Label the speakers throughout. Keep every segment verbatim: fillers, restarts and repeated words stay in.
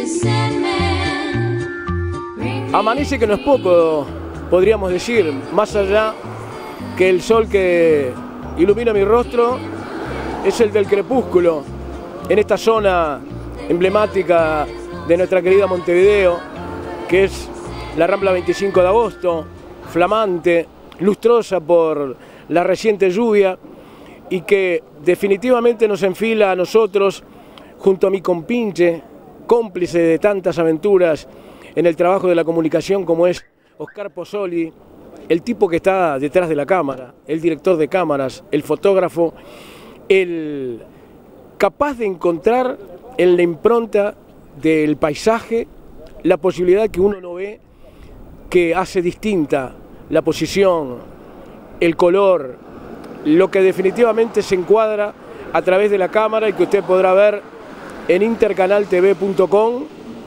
Speaker 1: Amanece que no es poco, podríamos decir, más allá que el sol que ilumina mi rostro es el del crepúsculo en esta zona emblemática de nuestra querida Montevideo, que es la Rambla veinticinco de agosto, flamante, lustrosa por la reciente lluvia y que definitivamente nos enfila a nosotros, junto a mi compinche, cómplice de tantas aventuras en el trabajo de la comunicación como es Oscar Pozzoli, el tipo que está detrás de la cámara, el director de cámaras, el fotógrafo, el capaz de encontrar en la impronta del paisaje la posibilidad que uno no ve, que hace distinta la posición, el color, lo que definitivamente se encuadra a través de la cámara y que usted podrá ver en intercanal t v punto com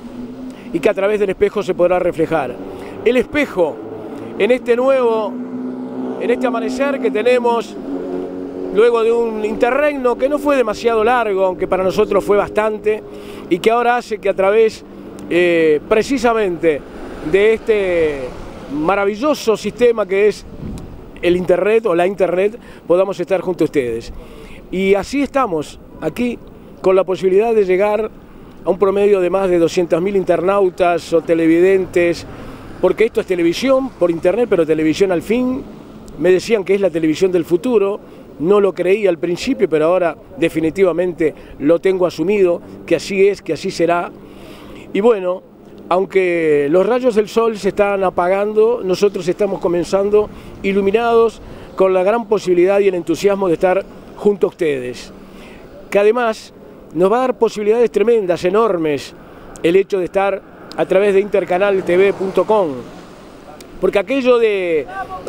Speaker 1: y que a través del espejo se podrá reflejar. El espejo, en este nuevo, en este amanecer que tenemos, luego de un interregno que no fue demasiado largo, aunque para nosotros fue bastante, y que ahora hace que a través eh, precisamente de este maravilloso sistema que es el internet o la internet, podamos estar junto a ustedes. Y así estamos, aquí, con la posibilidad de llegar a un promedio de más de doscientos mil internautas o televidentes, porque esto es televisión por internet, pero televisión al fin. Me decían que es la televisión del futuro, no lo creí al principio, pero ahora definitivamente lo tengo asumido, que así es, que así será. Y bueno, aunque los rayos del sol se están apagando, nosotros estamos comenzando iluminados con la gran posibilidad y el entusiasmo de estar junto a ustedes, que además nos va a dar posibilidades tremendas, enormes, el hecho de estar a través de intercanal t v punto com, porque aquello de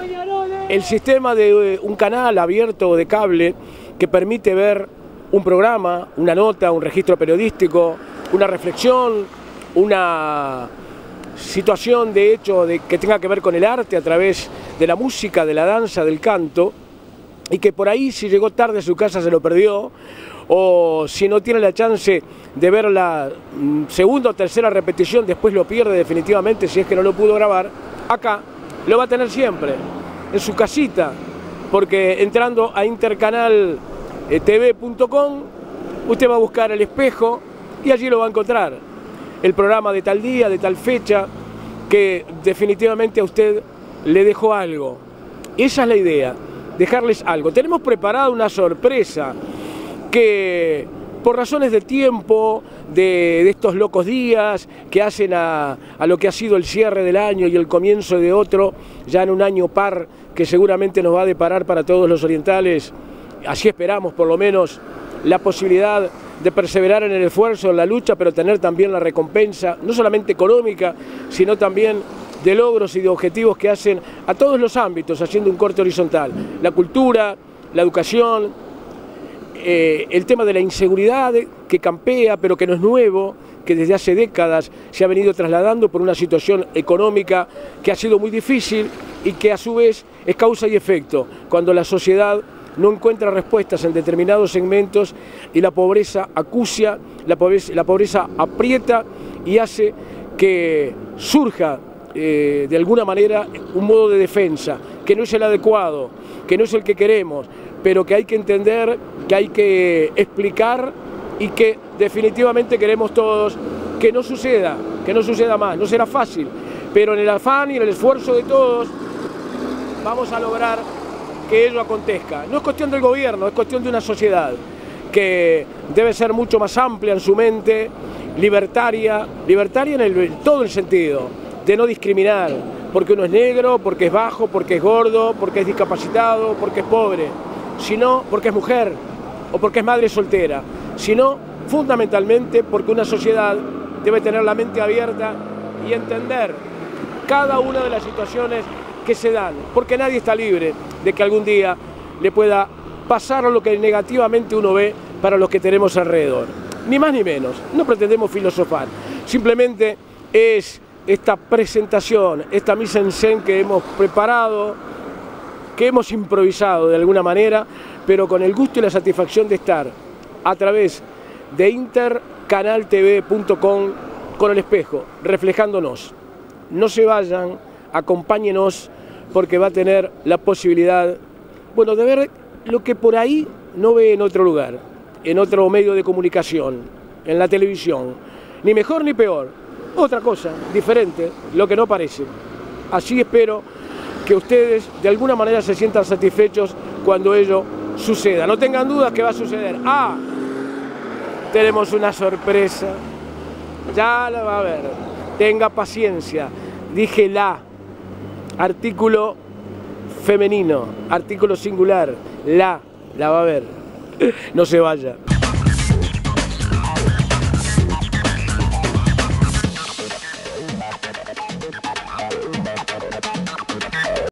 Speaker 1: el sistema de un canal abierto de cable que permite ver un programa, una nota, un registro periodístico, una reflexión, una situación de hecho de, que tenga que ver con el arte a través de la música, de la danza, del canto, y que por ahí si llegó tarde a su casa se lo perdió, o si no tiene la chance de ver la segunda o tercera repetición, después lo pierde definitivamente si es que no lo pudo grabar, acá lo va a tener siempre, en su casita, porque entrando a intercanal t v punto com, usted va a buscar el espejo y allí lo va a encontrar. El programa de tal día, de tal fecha, que definitivamente a usted le dejó algo. Esa es la idea, dejarles algo. Tenemos preparada una sorpresa que por razones de tiempo, de, de estos locos días que hacen a, a lo que ha sido el cierre del año y el comienzo de otro, ya en un año par que seguramente nos va a deparar para todos los orientales, así esperamos por lo menos, la posibilidad de perseverar en el esfuerzo, en la lucha, pero tener también la recompensa, no solamente económica, sino también de logros y de objetivos que hacen a todos los ámbitos, haciendo un corte horizontal. La cultura, la educación, eh, el tema de la inseguridad que campea, pero que no es nuevo, que desde hace décadas se ha venido trasladando por una situación económica que ha sido muy difícil y que a su vez es causa y efecto. Cuando la sociedad no encuentra respuestas en determinados segmentos y la pobreza acucia, la pobreza, la pobreza aprieta y hace que surja eh, de alguna manera un modo de defensa, que no es el adecuado, que no es el que queremos, pero que hay que entender, que hay que explicar y que definitivamente queremos todos que no suceda, que no suceda más. No será fácil, pero en el afán y en el esfuerzo de todos vamos a lograr que ello acontezca. No es cuestión del gobierno, es cuestión de una sociedad que debe ser mucho más amplia en su mente, libertaria, libertaria en el, todo el sentido, de no discriminar, porque uno es negro, porque es bajo, porque es gordo, porque es discapacitado, porque es pobre, sino porque es mujer o porque es madre soltera, sino fundamentalmente porque una sociedad debe tener la mente abierta y entender cada una de las situaciones que se dan, porque nadie está libre de que algún día le pueda pasar lo que negativamente uno ve para los que tenemos alrededor. Ni más ni menos, no pretendemos filosofar, simplemente es esta presentación, esta mise en scène que hemos preparado, que hemos improvisado de alguna manera, pero con el gusto y la satisfacción de estar a través de intercanal t v punto com con el espejo, reflejándonos. No se vayan, acompáñenos, porque va a tener la posibilidad, bueno, de ver lo que por ahí no ve en otro lugar, en otro medio de comunicación, en la televisión. Ni mejor ni peor, otra cosa, diferente, lo que no parece. Así espero que ustedes de alguna manera se sientan satisfechos cuando ello suceda. No tengan dudas que va a suceder. Ah, tenemos una sorpresa. Ya la va a ver. Tenga paciencia. Dije la. Artículo femenino. Artículo singular. La. La va a ver. No se vaya.